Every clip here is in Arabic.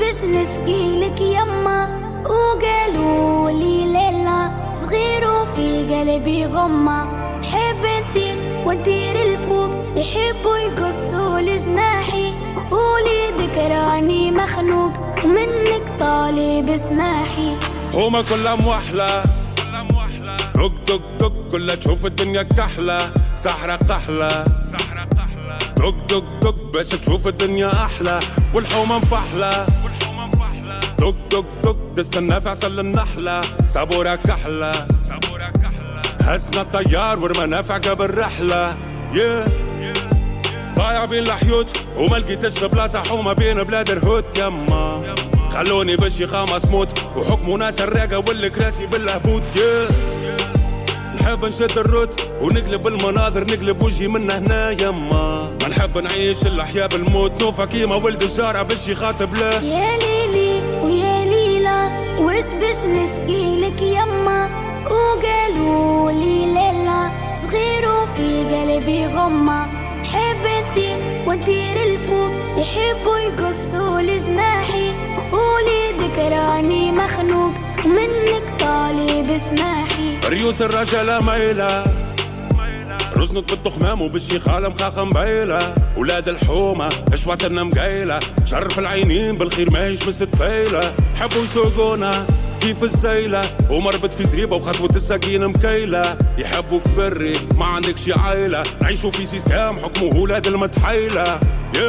باش نشكيلك يما، وقالولي ليلى صغير وفي قلبي غمة. حب ندير وندير الفوق، يحبوا يقصوا لجناحي، وليدك راني مخنوق منك طالب اسماحي. هما كلها موحلة دق دق دق، كلها تشوف الدنيا كحلة، سحرة قحلة دق دق دق باش تشوف الدنيا أحلى، والحومة مفحلة دق دق دق تستنى في عسل النحلة، صبورة كحلة هزنا الطيار ورمانا في عقب الرحلة. ضايع بين الحيوت وما لقيتش بلاصة حومة بين بلاد الهوت يما، خلوني بالشيخة مسموت وحكموا ناس الراقة والكراسي بالهبوط. نحب نشد الروت ونقلب المناظر، نقلب وجهي من هنا يما، ما نحب نعيش الأحياء بالموت، نوفا كيما ولد الجارة باش يخاطب له. يا ليلي ويا ليلى وش باش نشكيلك يما، وقالولي ليلى صغير وفي قلبي غمة. حب ندير وندير الفوق، يحبوا يقصوا لجناحي، وليدك راني مخنوق منك طالب اسماحي. ريوس الرجالة مايلة رزنت بالتخمام وبالشيخالة مخاخة مبايلة، ولاد الحومة اشواتنا مقايلة، شرف العينين بالخير ماهيش مستفايلة، حبوا يسوقونا كيف الزيلة ومربط في زريبة وخطوة الساقين مكيلة، يحبوك بري ما عندكش عايلة، نعيشوا في سيستم حكمه ولاد المتحيلة.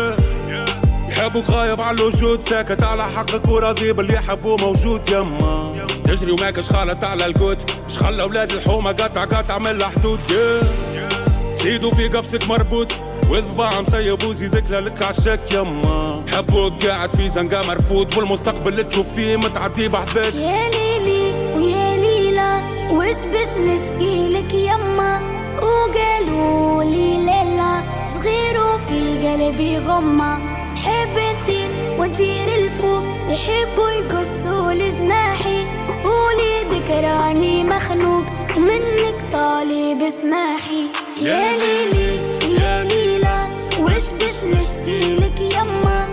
يحبوك غايب على الوجود، ساكت على حقك وراضي باللي يحبوه موجود يما، تجري وماكش خالط على القوت، شخلى ولاد الحومة قطع من الحدود. زيدوا في قفصك مربوط وذباع مسيب وزيدك لك عالشك يما، حبوك قاعد في زنقة مرفوض، والمستقبل اللي تشوف فيه متعدي بحذاك. يا ليلي ويا ليلى وش باش نشكيلك يما، وقالولي ليلى صغير وفي قلبي غمة. حب ندير وندير الفوق، يحبوا يقصوا لجناحي، وليدك راني مخنوق منك طالب اسماحي. يا ليلي يا ليلى وش باش نشكيلك يما،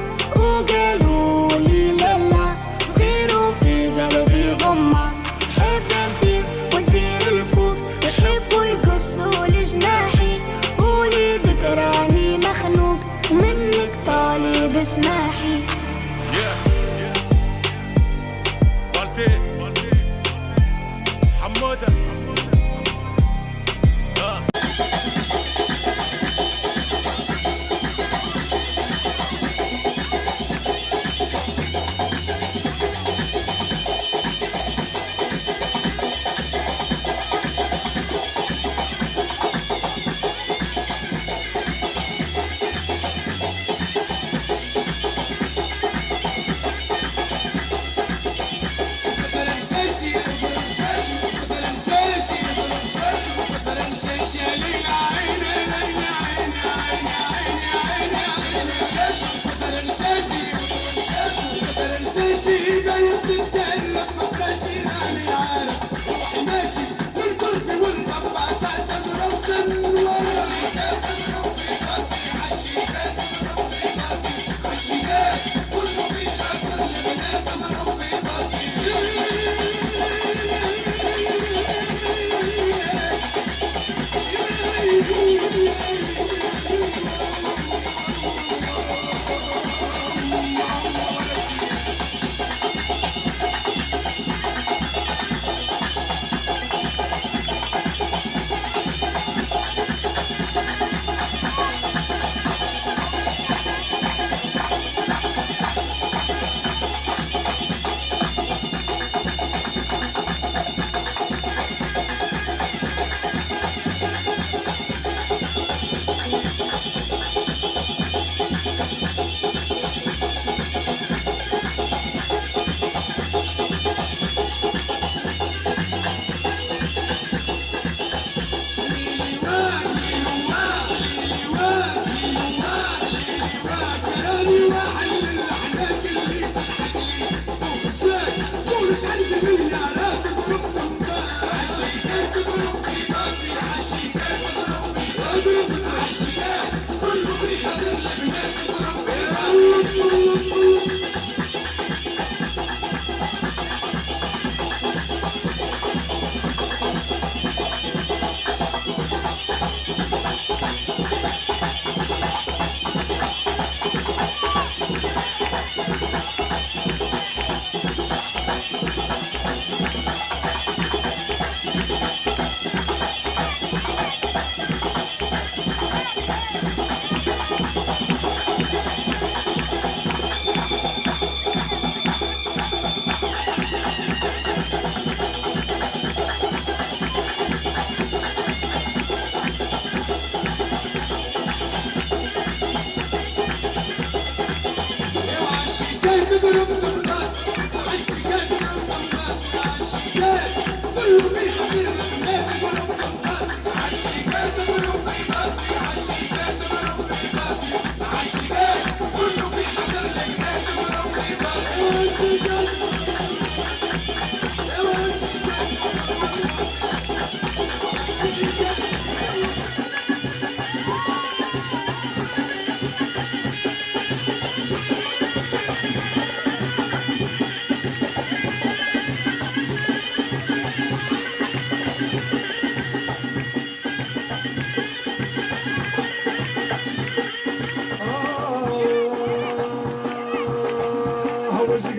وقالولي ليلى صغير وفي قلبي غمة. حب ندير وندير الفوق، يحبوا يقصوا لجناحي، وليدك راني مخنوق منك طالب اسماحي. حمودة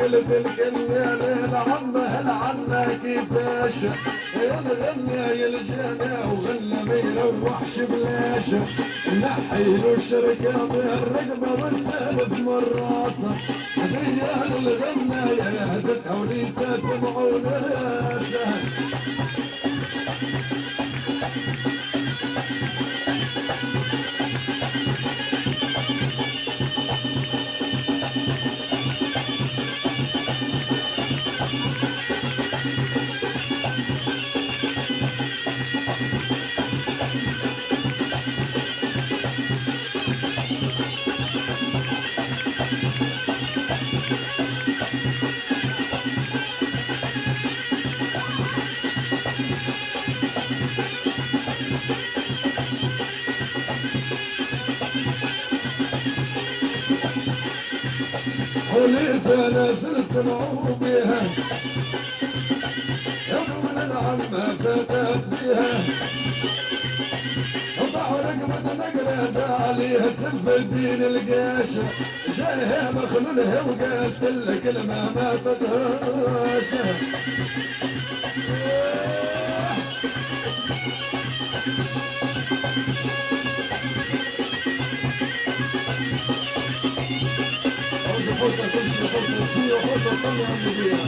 قلت الكلمة لعمه العنا كيفاش الغنى يلجانا وغنى ما يروحش بلاش نحيلو الشركة بالرقبة والسالف من راسه رجال الغنى يا هدتها وليسا سمعوا ناسه وليسا ناس سمعوا بها يوم العمة فتت بها ضعوا رقبة نقرة عليها تسب الدين القاشة جايها مخلولها وقالت لك كلمة ما تدهاش فرصة تمشي فرصة شيء وفرصة تطلع المدير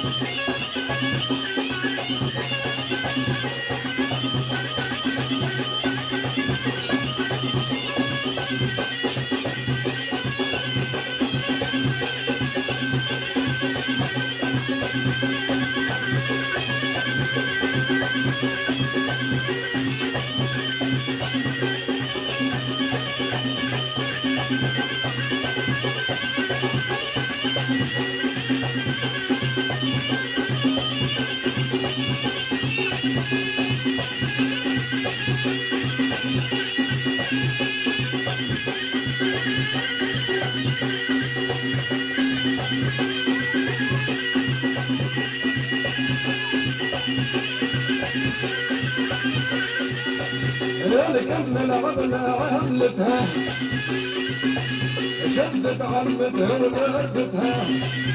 لكن العملة عملتها شدت عمتها ونربتها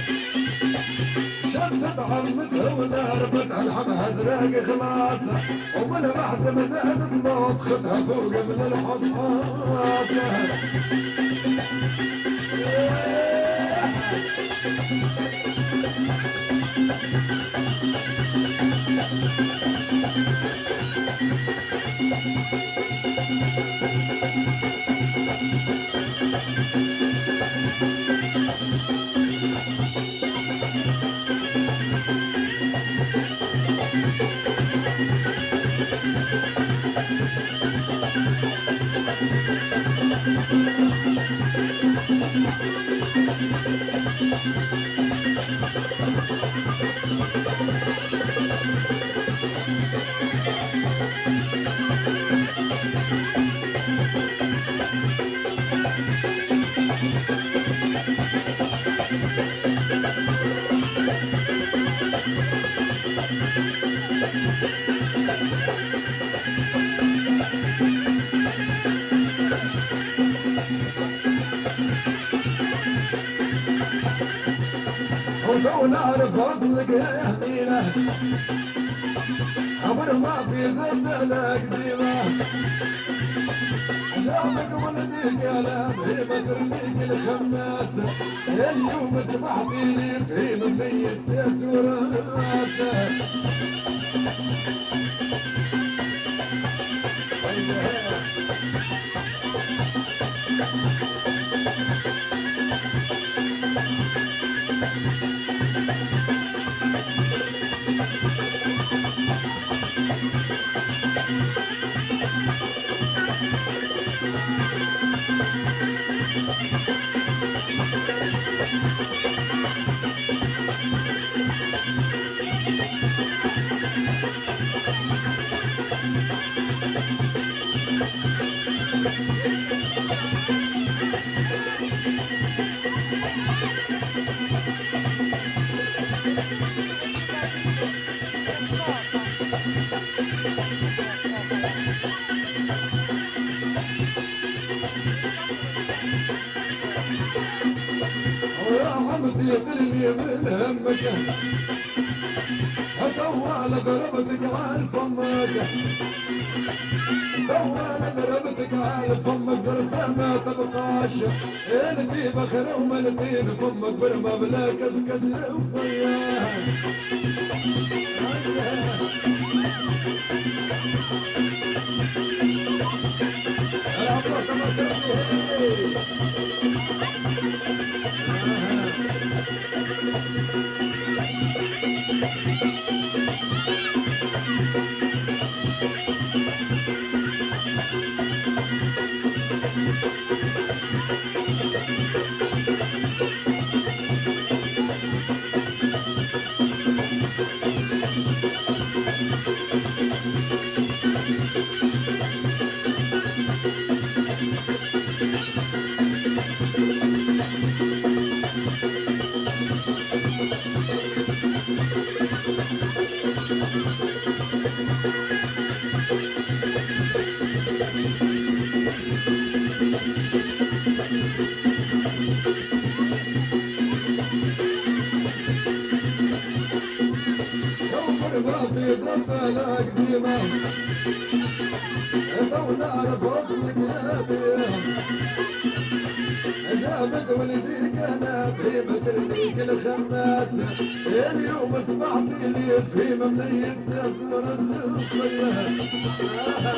شدت عمتها ونربتها الحمها زراق خلاصة ومن بحث مساعدة موت خدها فوق من الحصاصة ولو نعرف اصلك يا يمينه عمر ما في زلنا قديمه جابك ولديك يا لا بهيمة ترميك الخماسه اليوم اسمح فيني في مبنية سيس وراسه تقرني من همك طوال ضربتك على فمك طوال ضربتك على فمك زرزة ما تبقاش انتي بخروم انتي فمك برمى بلا كسكس وفياك في ضفة قديمة تو نعرف فضلك يا بيه جابت ولدي القناة في مسردك الخماس اليوم سمعتي لي في مملية صورة الصياد